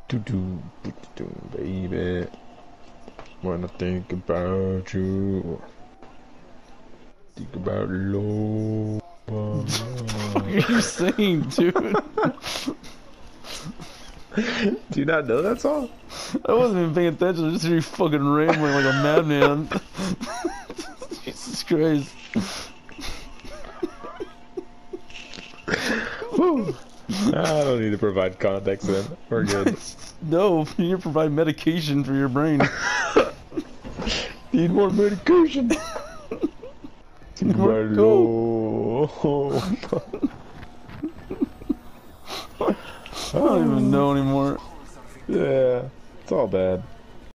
Baby. When I think about you, think about love. What are you saying, dude? Do you not know that song? I wasn't even paying attention. I just hear you fucking rambling like a madman. Jesus Christ. Whew. I don't need to provide context then. We're good. No, you need to provide medication for your brain. Need more medication. Think More about love. I don't even know anymore. Yeah, it's all bad.